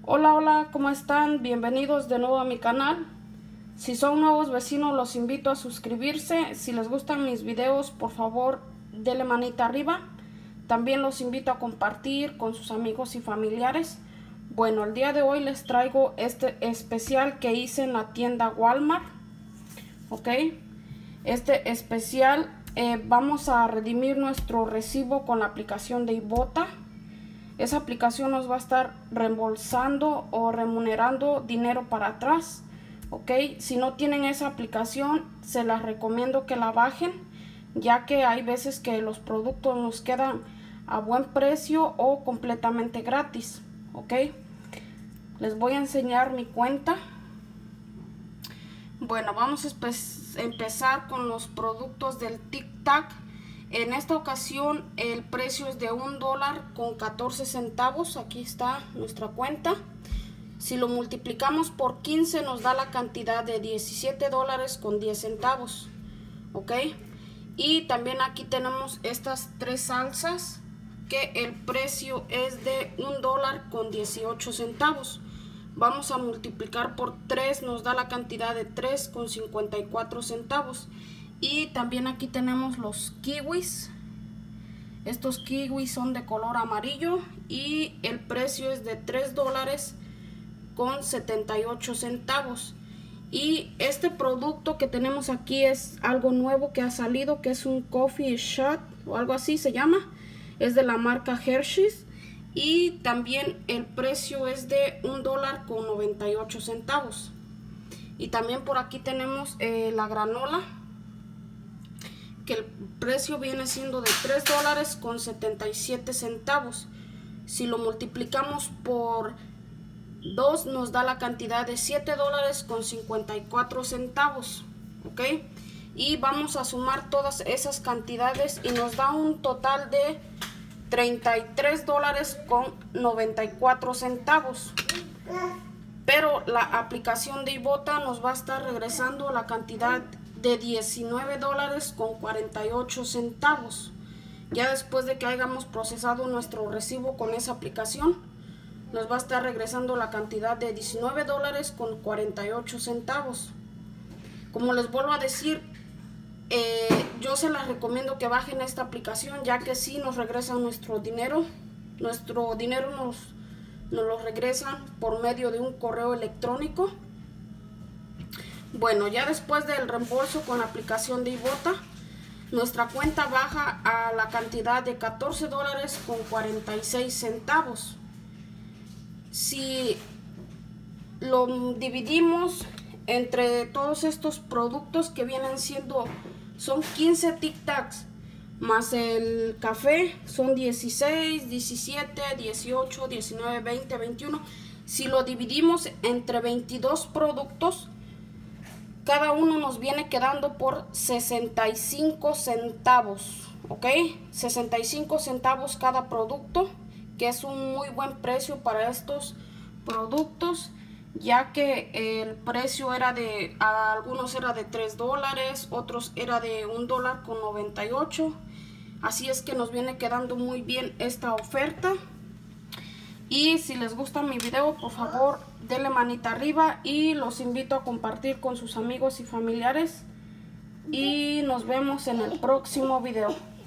Hola, hola, ¿cómo están? Bienvenidos de nuevo a mi canal. Si son nuevos vecinos, los invito a suscribirse. Si les gustan mis videos, por favor, denle manita arriba. También los invito a compartir con sus amigos y familiares. Bueno, el día de hoy les traigo este especial que hice en la tienda Walmart. Ok, este especial vamos a redimir nuestro recibo con la aplicación de Ibotta. Esa aplicación nos va a estar reembolsando o remunerando dinero para atrás. Ok, si no tienen esa aplicación, se las recomiendo que la bajen, ya que hay veces que los productos nos quedan a buen precio o completamente gratis. Ok, les voy a enseñar mi cuenta. Bueno, vamos a empezar con los productos del Tic Tac. En esta ocasión el precio es de $1.14. Aquí está nuestra cuenta. Si lo multiplicamos por 15 nos da la cantidad de $17.10. Ok. Y también aquí tenemos estas tres salsas que el precio es de $1.18. Vamos a multiplicar por 3, nos da la cantidad de $3.54. Y también aquí tenemos los kiwis. Estos kiwis son de color amarillo y el precio es de $3.78. Y este producto que tenemos aquí es algo nuevo que ha salido, que es un coffee shot o algo así se llama. Es de la marca Hershey's. Y también el precio es de $1.98. Y también por aquí tenemos la granola, que el precio viene siendo de $3.77. Si lo multiplicamos por 2 nos da la cantidad de $7.54. Ok, y vamos a sumar todas esas cantidades y nos da un total de $33.94. Pero la aplicación de Ibotta nos va a estar regresando la cantidad de $19.48. Ya después de que hayamos procesado nuestro recibo con esa aplicación, nos va a estar regresando la cantidad de $19.48. Como les vuelvo a decir, yo se las recomiendo que bajen esta aplicación, ya que sí nos regresan nuestro dinero. Nuestro dinero nos lo regresan por medio de un correo electrónico. Bueno, ya después del reembolso con la aplicación de Ibotta, nuestra cuenta baja a la cantidad de $14.46. Si lo dividimos entre todos estos productos que vienen siendo, son 15 Tic Tacs, más el café son 16, 17, 18, 19, 20, 21. Si lo dividimos entre 22 productos, cada uno nos viene quedando por 65 centavos. Ok, 65 centavos cada producto, que es un muy buen precio para estos productos, ya que el precio era de, algunos era de $3, otros era de $1.98. Así es que nos viene quedando muy bien esta oferta. Y si les gusta mi video, por favor denle manita arriba y los invito a compartir con sus amigos y familiares. Y nos vemos en el próximo video.